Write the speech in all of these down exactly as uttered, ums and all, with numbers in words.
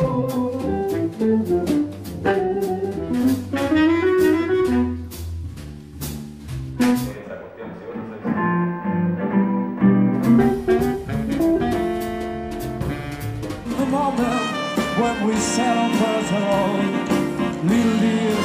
When we sat on Brazil, little dear.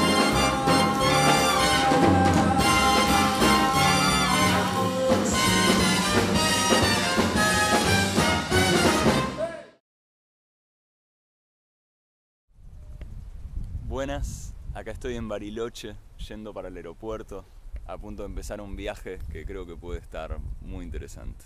Buenas, acá estoy en Bariloche, yendo para el aeropuerto, a punto de empezar un viaje que creo que puede estar muy interesante.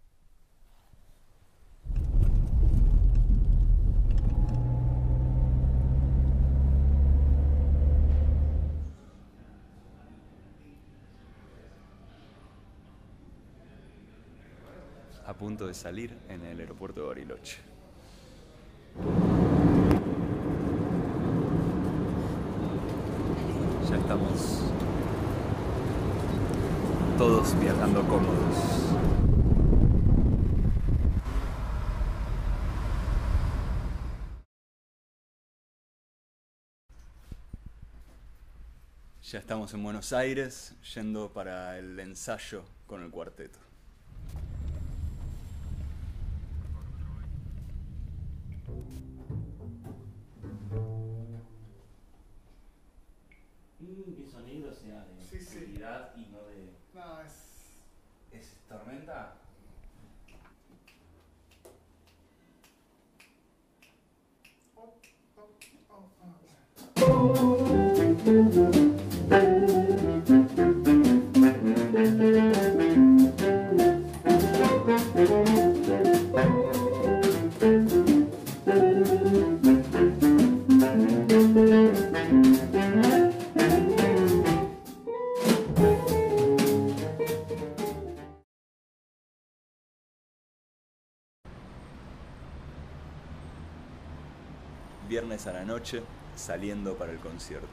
A punto de salir en el aeropuerto de Bariloche. Ya estamos todos viajando cómodos. Ya estamos en Buenos Aires, yendo para el ensayo con el cuarteto. ¿Qué sonido sea de Sí, sí. oscuridad y no de... No, es... ¿Es tormenta? Oh, oh, oh, oh. Viernes a la noche, saliendo para el concierto.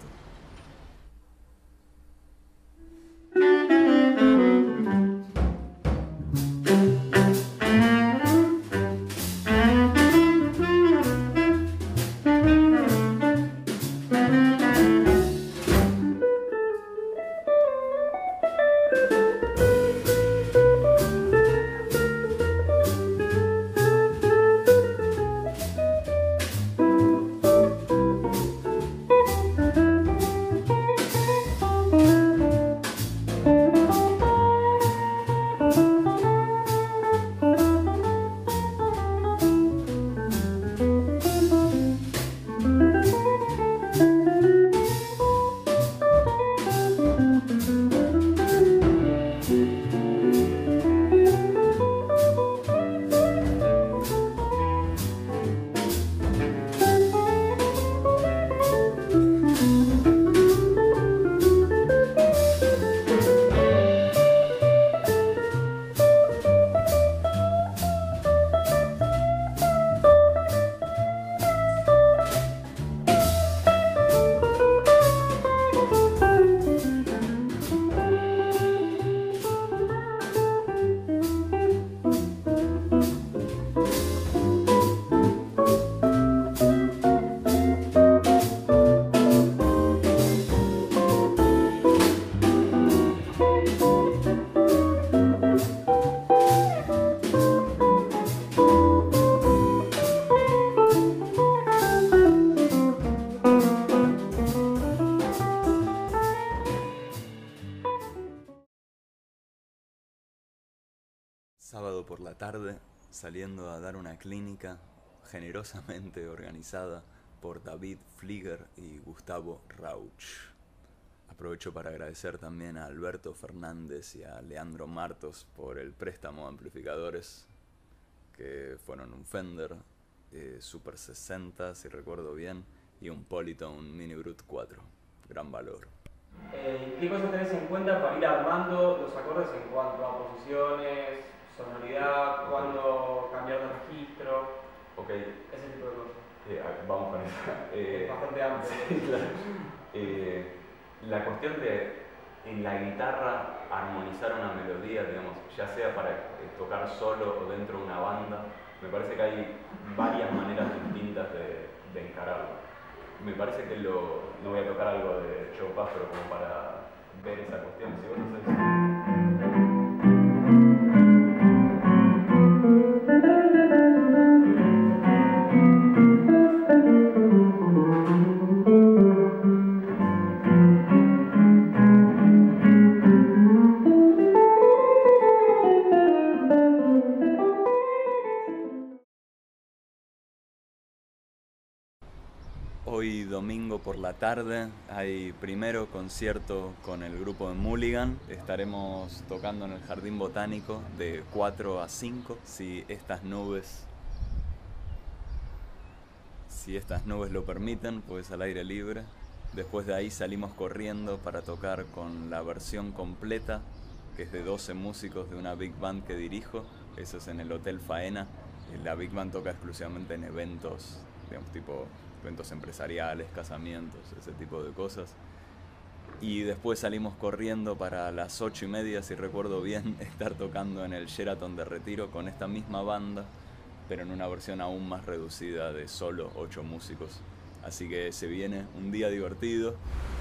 Sábado por la tarde, saliendo a dar una clínica generosamente organizada por David Flieger y Gustavo Rauch. Aprovecho para agradecer también a Alberto Fernández y a Leandro Martos por el préstamo de amplificadores, que fueron un Fender eh, Super sesenta, si recuerdo bien, y un Polytone Mini Brute cuatro. Gran valor. Eh, ¿Qué cosas tenés en cuenta para ir armando los acordes en cuanto a posiciones, sonoridad, cuándo cambiar de registro? Ok. Ese tipo de cosas. Eh, vamos con eso. Eh, es bastante amplio. Sí, claro. eh, la cuestión de en la guitarra armonizar una melodía, digamos, ya sea para tocar solo o dentro de una banda, me parece que hay varias maneras distintas de, de encararlo. Me parece que lo, no voy a tocar algo de Chopin, pero como para ver esa cuestión, si vos no sabés. Hoy domingo por la tarde hay primero concierto con el grupo de Mulligan. Estaremos tocando en el Jardín Botánico de cuatro a cinco. Si estas nubes, si estas nubes lo permiten, pues al aire libre. Después de ahí salimos corriendo para tocar con la versión completa, que es de doce músicos de una big band que dirijo. Eso es en el Hotel Faena. La big band toca exclusivamente en eventos, digamos, tipo eventos empresariales, casamientos, ese tipo de cosas. Y después salimos corriendo para las ocho y media, si recuerdo bien, estar tocando en el Sheraton de Retiro con esta misma banda, pero en una versión aún más reducida de solo ocho músicos. Así que se viene un día divertido.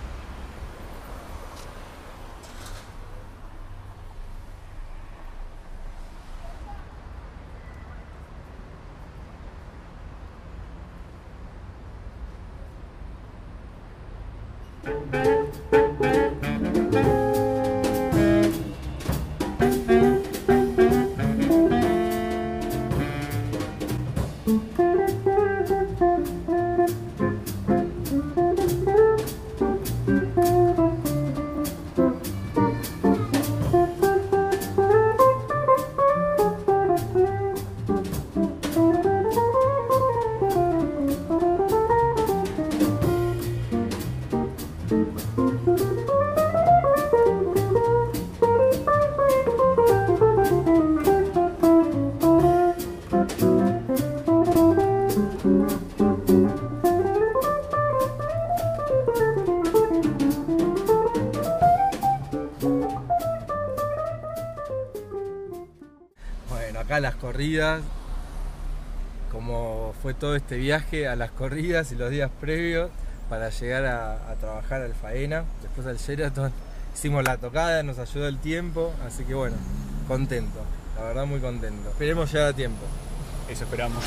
Acá las corridas, como fue todo este viaje a las corridas y los días previos para llegar a, a trabajar al Faena, después al Sheraton, hicimos la tocada, nos ayudó el tiempo, así que bueno, contento, la verdad muy contento. Esperemos llegar a tiempo. Eso esperamos.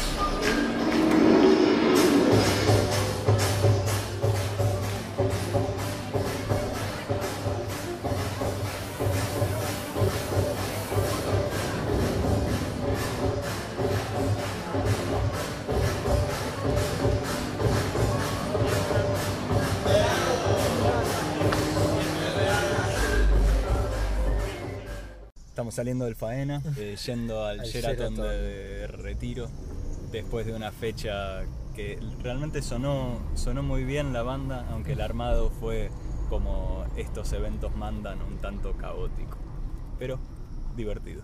Estamos saliendo del Faena, eh, yendo al, al Sheraton, Sheraton. De, de Retiro, después de una fecha que realmente sonó, sonó muy bien la banda, aunque el armado fue, como estos eventos mandan, un tanto caótico, pero divertido.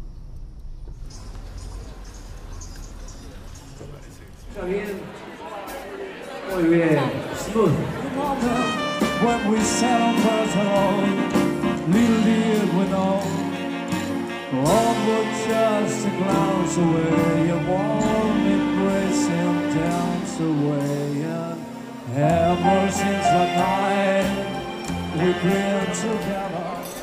Está bien, muy bien, smooth. When we sat on Barcelona, little did we know, all but just a glance away, a warm embrace and dance away. And ever since that night, we've been together.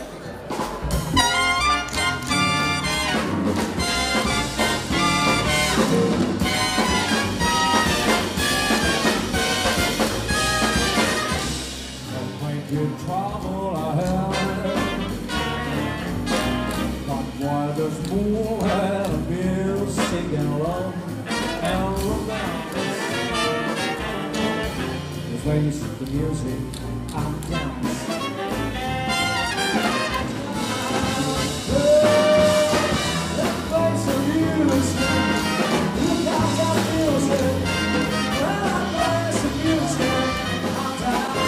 In trouble I have, but why there's more than music and love and romance. Let's face the music and dance. Let's face the music, you got that music. Let's face the music and dance.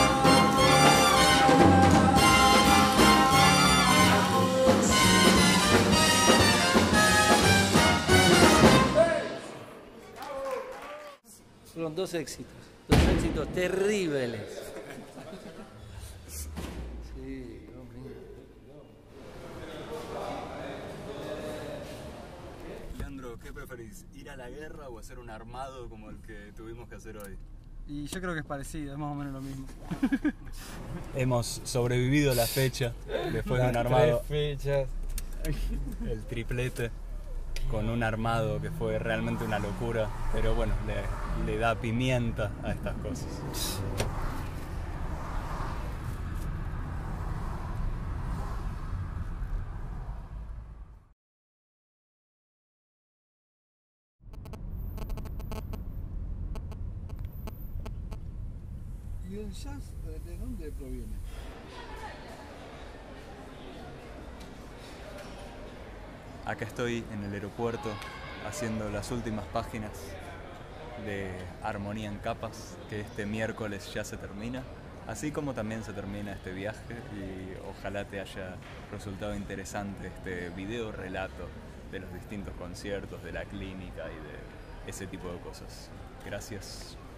Fueron dos éxitos, dos éxitos terribles. Sí, hombre. Leandro, ¿qué preferís? preferís? ¿Ir a la guerra o hacer un armado como el que tuvimos que hacer hoy? Y yo creo que es parecido, es más o menos lo mismo. Hemos sobrevivido la fecha después de un Las armado, tres fechas. el triplete, con un armado que fue realmente una locura, pero bueno, le, le da pimienta a estas cosas. ¿Y el jazz de dónde proviene? Acá estoy en el aeropuerto haciendo las últimas páginas de Armonía en Capas, que este miércoles ya se termina, así como también se termina este viaje, y ojalá te haya resultado interesante este video relato de los distintos conciertos, de la clínica y de ese tipo de cosas. Gracias.